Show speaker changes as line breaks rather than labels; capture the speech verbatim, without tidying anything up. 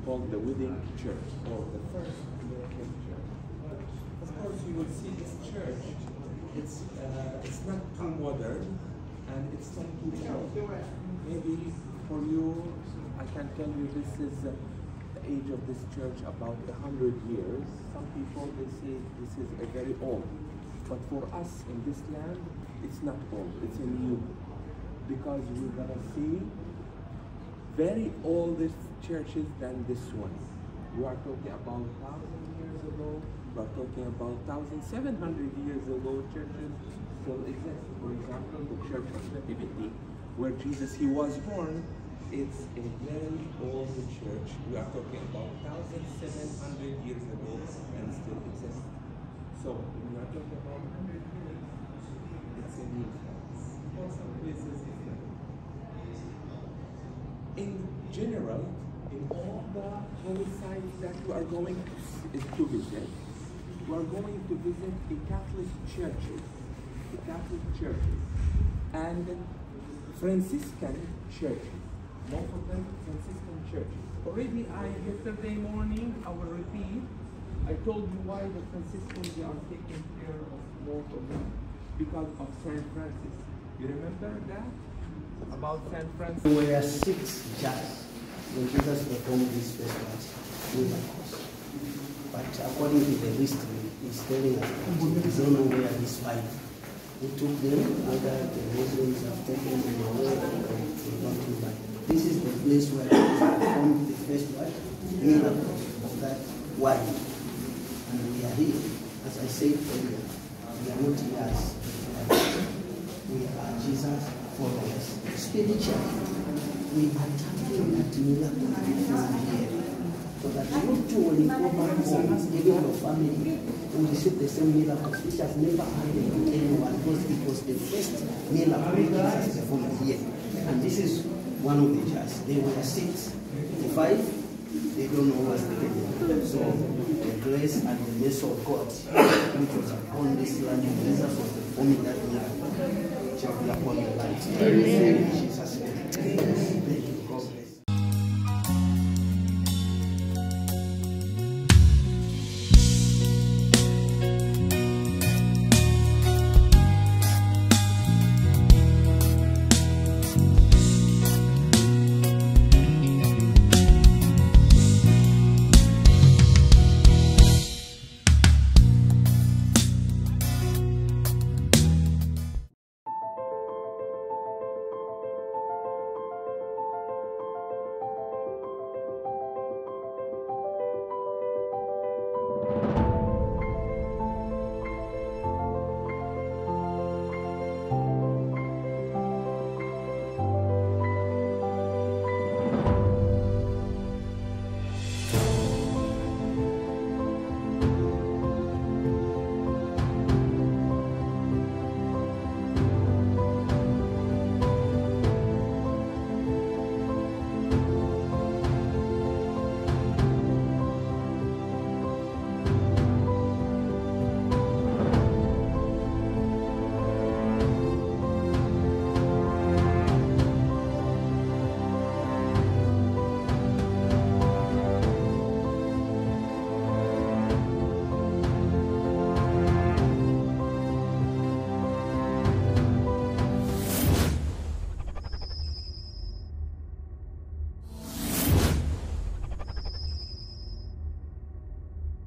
called the Wedding Church, or the first American church. Of course, you will see this church. It's uh, it's not too modern, and it's not too old. Maybe for you, I can tell you this is uh, the age of this church about a hundred years. Some people they say this is a very old, but for us in this land, it's not old. It's a new, because we're gonna see very older churches than this one. We are talking about thousand years ago. We are talking about thousand seven hundred years ago. Churches still exist. For example, the Church of Nativity, where Jesus he was born. It's a very old church. We are talking about thousand seven hundred years ago and still exists. So we are talking about hundred years. It's a new church. For some places, it's not. In general, in all the holy sites that we are going to, to visit, we are going to visit the Catholic churches, the Catholic churches, and Franciscan churches. Most of them Franciscan churches. Already, I yesterday morning I will repeat. I told you why the Franciscans they are taking care of most of them because of Saint Francis. You remember that about Saint Francis?
There were six jars when Jesus performed this first miracles. But according to the history, it's telling us we don't know where these five who took them, whether the Muslims have taken them away or they don't do that. This is the place where Jesus performed the first what? Miracle of that wine. And we are here. As I said earlier, we are not yours. We are Jesus followers. Spiritually, we are tapping that miracle from here. So that you too, when you go back home, even your family will receive the same miracles, which has never happened to anyone, because it was the first miracle Jesus performed here. And this is one of the jars. They were six. The five, they don't know what's the name. So the grace and the mercy of God, which was upon this land, Jesus was performing that miracle, shall be upon your life. In Jesus' name.